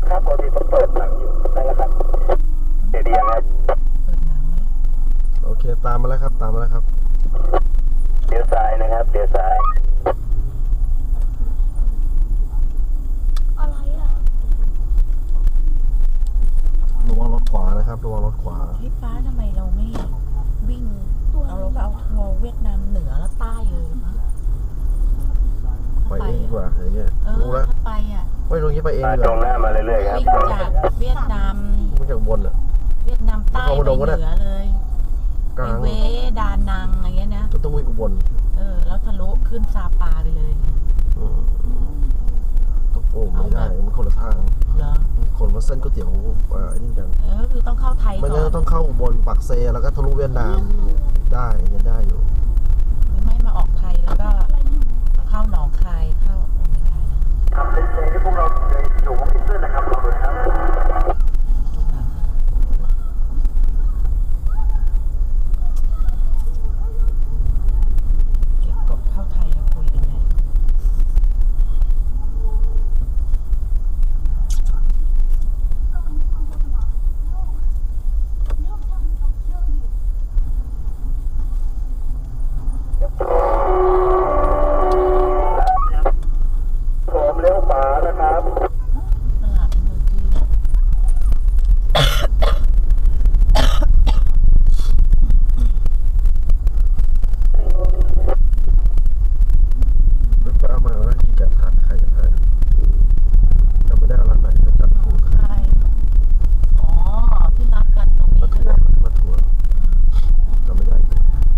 ครับปกติต้องเปิดหนังอยู่ได้แล้วครับเดี๋ยวดียังไงเปิดหนังไหมโอเคตามมาแล้วครับตามมาแล้วครับเดี๋ยวซ้ายนะครับเดี๋ยวซ้ายอะไรอ่ะระวังรถขวานะครับระวังรถขวาพี่ฟ้าทำไมเราไม่วิ่งเราก็เอาทัวร์เวียดนามเหนือแล้วใต้เลยหรอไปเองดีกว่าอย่างเงี้ยรู้แล้วไปอ่ะไม่รู้งี้ไปเองดีตรกว่างหน้ามาเรื่อยๆครับวิ่งจากเวียดนามไม่จากบนอ่ะเวียดนามใต้ไปเหนือเลยกลางเวดานังอะไรเงี้ยนะก็ต้องวิ่งบนแล้วทะลุขึ้นซาปาไปเลยต้องโอ้ไม่ได้มันคนละทางเหรอคนมาเส้นก๋วยเตี๋ยวนี่กันก็คือต้องเข้าไทยก่อนไม่งั้นต้องเข้าบนปักเซแล้วก็ทะลุเวียดนามได้ยังได้อยู่หรือไม่มาออกไทยแล้วก็เข้าหนองคายเข้าไม่ได้นะครับเป็นเพลงที่พวกเราอยู่วงพิเศษนะครับเราดูนะครับเก็บกดเข้าไทยคุยกันไงผมเลี้ยวขวานะครับตลาดอินโดจีนรถไฟมาแล้วกี่กระถางใครกันใครจำไม่ได้ร้านไหนจัดถูกใครที่นัดกันตรงนี้มาทัวร์จำไม่ได้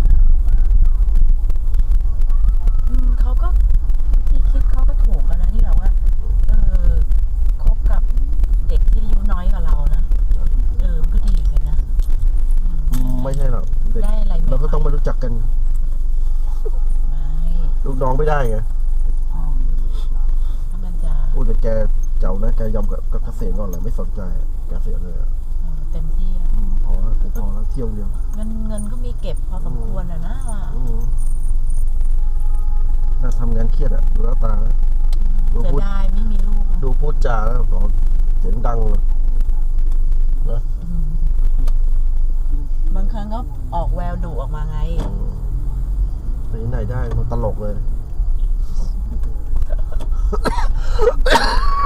เขาก็ที่คิดเขาก็ถูกกันนะที่แบบว่าคบกับเด็กที่อายุน้อยกว่าเรานะมันก็ดีกันนะไม่ใช่หรอกได้อะไรเราก็ต้องมารู้จักกันไม่ลูกน้องไม่ได้ไงถ้ามันจะโอ้แต่แกเจ้านะแกยอมกับเกษตรก่อนเลยไม่สนใจแกเสียเลยเต็มที่แล้วพอแล้วพอแล้วเที่ยวเดียวเงินก็มีเก็บพอสมควรนะว่าน่าทำงานเครียดดูแล้วตาเสียดายไม่มีลูกดูพูดจาแล้วขอเสียงดังเลยนะบางครั้งก็ออกแววดุออกมาไงไปไหนได้มันตลกเลย